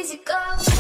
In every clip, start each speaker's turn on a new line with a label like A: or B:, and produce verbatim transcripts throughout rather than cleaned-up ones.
A: easy go.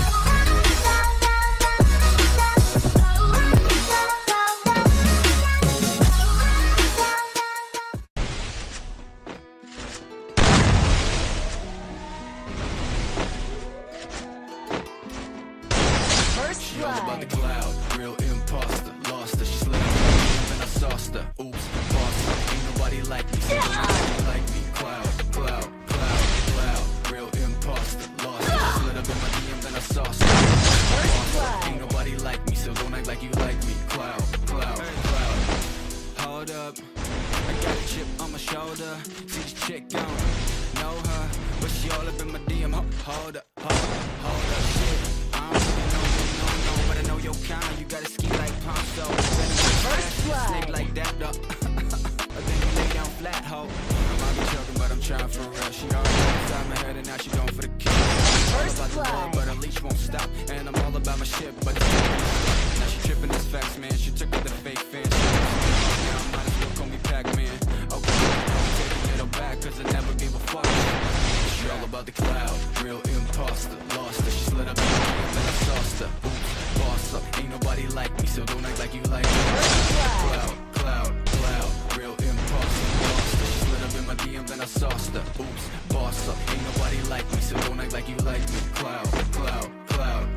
B: She all about the cloud, real imposter. Lost her, she slid up and I sauced her. Oops, boss her. Ain't nobody like me, so nobody like me. Cloud, cloud, cloud, cloud, real imposter. Lost her, she slid up in my D M, then I sauced her. Boss her. Ain't nobody like me, so don't act like you like me. Cloud, cloud, cloud. Hold up, I got a chip on my shoulder. See this chick gone, know her, but she all up in my D M. Hold up, hold up, hold up, shit. I don't really know you, no, no, but I know your kind. You gotta ski like Ponzo. Snake like that, though. But then you lay down flat, ho. I might be joking, but I'm trying for real. She already inside my head, and now she going for the kill. All about the love, but her leash won't stop. And I'm all about my shit, but now she tripping this facts, man. She took with the fake fans. Now I might as well call me Pac-Man. Okay, I'm taking it all back, cause I never gave a fuck. She all about the cloud, real imposter. Lost her, she slid up in my D M, then I sauced her. Oops, boss up, ain't nobody like me, so don't act like you like me. Cloud, cloud, cloud, real imposter. Lost her, she slid up in my D M, then I sauced her. Oops, boss up, ain't nobody like me, so don't act like you like me. Cloud, cloud, cloud.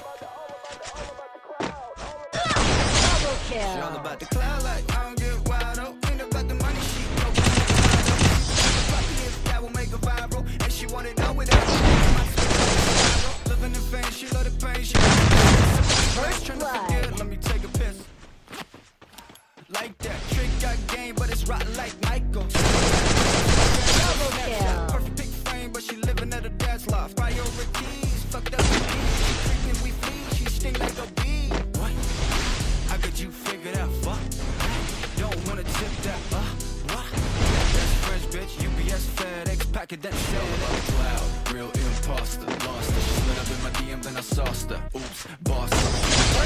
C: Double kill.
B: She all about the cloud, like I don't get wild, oh. Ain't about the money, she go. That will make her viral, and she wanted out with it. Living in fame, she love the pain. She first trying to forget, let me take a piss. Like that, trick got game, but it's rotten like Michael.
C: Double kill.
B: Perfect big frame, but she living at a dad's loft. Priorities, fucked up with these. She drinking, we flee, she sting like a bee. What? I got you figured out, fuck. Don't wanna tip that, uh, what? That's French bitch, U P S, FedEx, packet that shit. Cloud, real imposter. Lost her, she slid up in my D M, then I sauced her. Oops, boss her.